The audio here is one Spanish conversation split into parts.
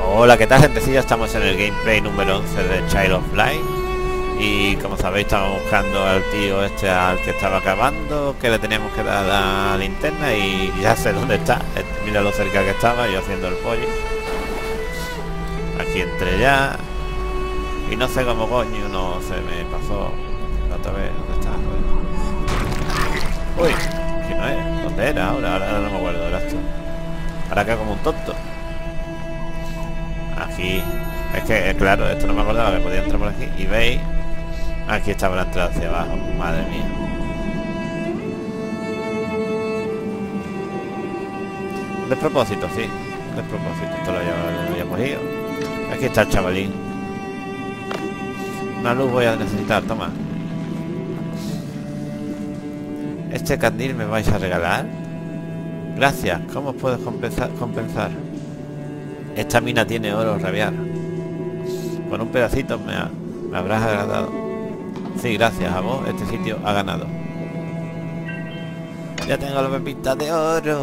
Hola, ¿qué tal, gentecilla? Estamos en el gameplay número 11 de Child of Light. Y como sabéis, estamos buscando al tío este al que estaba acabando, que le teníamos que dar la linterna, y ya sé dónde está. Mira lo cerca que estaba, yo haciendo el pollo. Aquí entré ya. Y no sé cómo coño, no se me pasó la otra vez. ¿Dónde está? Uy, ¿qué no es? ¿Dónde era? Ahora no me acuerdo, era esto. Ahora quedo como un tonto. Aquí. Es que, claro, esto no me acordaba que podía entrar por aquí. Y veis, aquí estaba la entrada hacia abajo. Madre mía. Un despropósito, sí. Un despropósito. Esto lo habíamos ido. Aquí está el chavalín. Una luz voy a necesitar, toma. ¿Este candil me vais a regalar? Gracias. ¿Cómo os puedo compensar? Esta mina tiene oro rabiar. Con un pedacito me habrás agradado. Sí, gracias a vos, este sitio ha ganado. Ya tengo las pepitas de oro.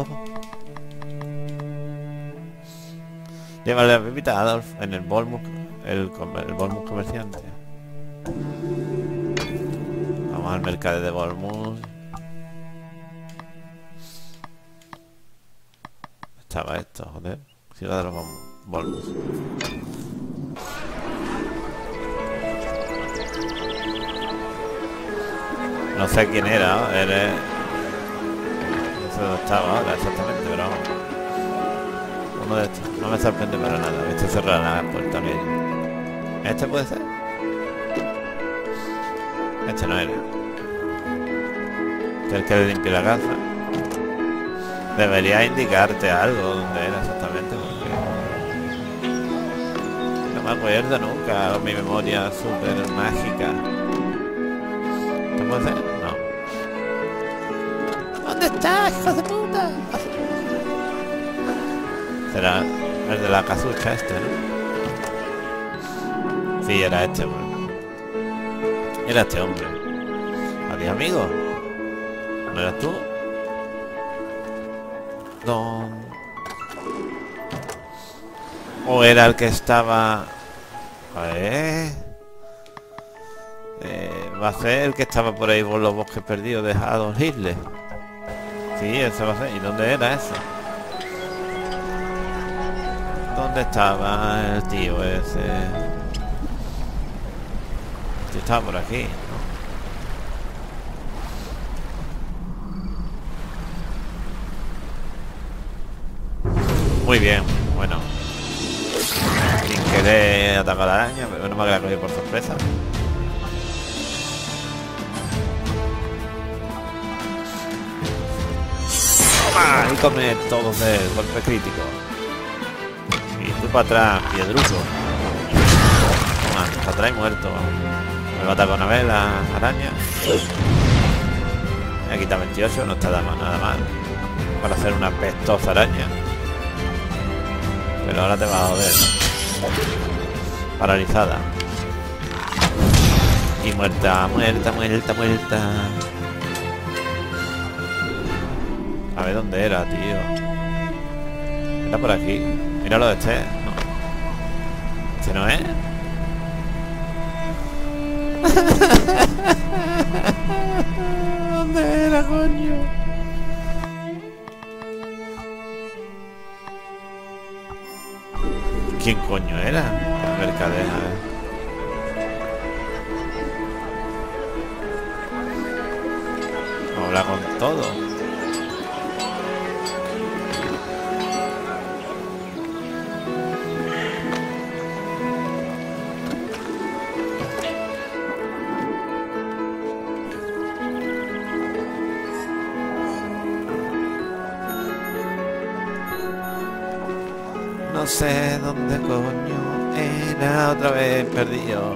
Llévale la pepita a Adolf en el Volmuk, el Volmuk comerciante. Vamos al mercado de Volmuk. Estaba esto, joder. Ciudad de los Volmuk. No sé quién era, ¿no? Eres... No sé dónde estaba ahora exactamente, pero vamos. Uno de estos. No me sorprende para nada. Este cerrará la puerta medio. ¿Este puede ser? Este no era. Este es el que le limpia la casa. Debería indicarte algo dónde era exactamente, porque no me acuerdo nunca. Mi memoria súper mágica. ¿Qué puede ser? No. ¿Dónde estás, hijo de puta? Será el de la casucha este, ¿no? Sí, era este, bueno. Era este hombre. Adiós, amigo. ¿No eras tú? ¿O era el que estaba... va a ser el que estaba por ahí por los bosques perdidos de Adolf Hitler. Sí, ese va a ser. ¿Y dónde era eso? ¿Dónde estaba el tío ese? Este estaba por aquí, ¿no? Muy bien, bueno. Sin querer atacar a la araña, pero no me había cogido por sorpresa. ¡Toma! Y come todos de golpe crítico. Y tú para atrás, piedruso. Toma, para atrás y muerto. Me va a atacar una vez la araña. Me ha quitado 28, no está nada mal. Para hacer una pestosa araña. Pero ahora te va a joder. Paralizada. Y muerta. A ver dónde era, tío. Era por aquí. Míralo de este. No. ¿Este no es? ¿Dónde era, coño? ¿Quién coño era? La mercadeja, Habla con todo. No sé dónde coño era, otra vez perdido,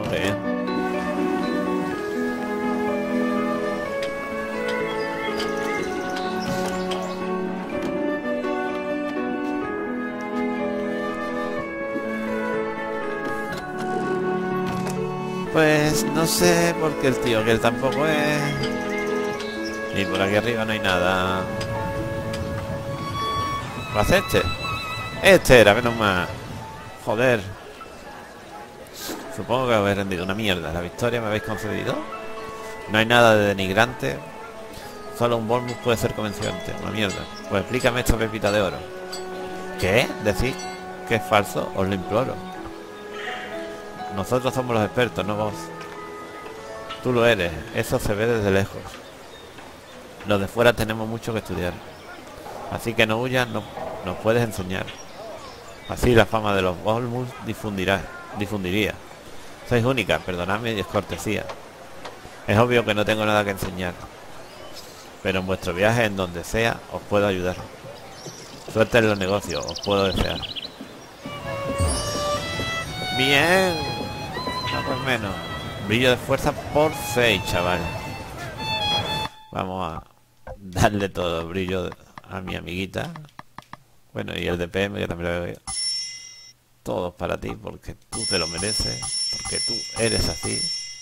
Pues no sé, porque el tío que él tampoco es. Y por aquí arriba no hay nada. ¿Va a ser este? Este era, menos mal. Joder. Supongo que os he rendido una mierda. ¿La victoria me habéis concedido? No hay nada de denigrante. Solo un bonus puede ser convenciente. Una mierda. Pues explícame esta pepita de oro. ¿Qué? ¿Decís que es falso? Os lo imploro. Nosotros somos los expertos, no vos. Tú lo eres. Eso se ve desde lejos. Los de fuera tenemos mucho que estudiar. Así que no huyas, no, nos puedes enseñar. Así la fama de los Volmus difundiría. Sois única, perdonadme y es cortesía. Es obvio que no tengo nada que enseñar. Pero en vuestro viaje, en donde sea, os puedo ayudar. Suerte en los negocios, os puedo desear. Bien. No pues menos. Brillo de fuerza por 6, chaval. Vamos a darle todo el brillo a mi amiguita. Bueno, y el de PM, que también lo veo. Todos para ti, porque tú te lo mereces. Porque tú eres así.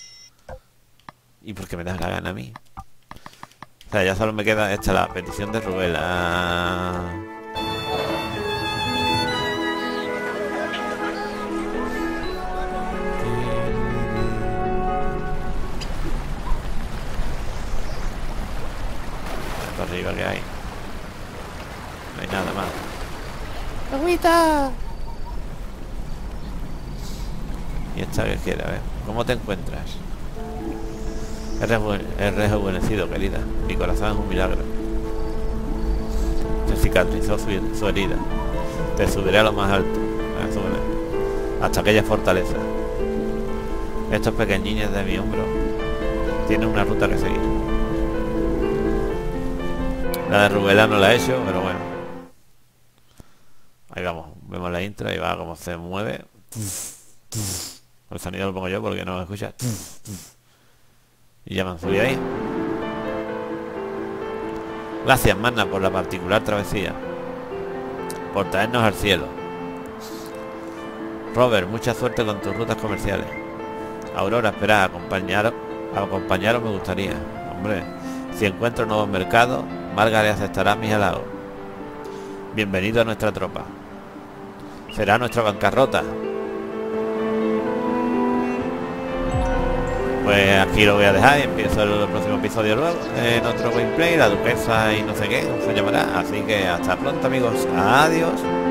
Y porque me das la gana a mí. O sea, ya solo me queda esta la petición de Rubela. Para arriba que hay. No hay nada más. ¡Agüita! Y esta que quiere, a ver. ¿Cómo te encuentras? He rejuvenecido, querida. Mi corazón es un milagro. Se cicatrizó su herida. Te subiré a lo más alto. Hasta aquella fortaleza. Estos pequeñines de mi hombro tienen una ruta que seguir. La de Rubela no la he hecho, pero bueno. Ahí vamos. Vemos la intro y va como se mueve. El sonido lo pongo yo porque no me escucha. Y ya me han subido ahí. Gracias, Magna, por la particular travesía. Por traernos al cielo. Robert, mucha suerte con tus rutas comerciales. Aurora, espera, acompañaros me gustaría. Hombre, si encuentro nuevos mercados, Margaret aceptará mis halagos. Bienvenido a nuestra tropa. Será nuestra bancarrota. Pues aquí lo voy a dejar y empiezo el próximo episodio luego en otro gameplay, la duquesa y no sé qué, se llamará. Así que hasta pronto, amigos. Adiós.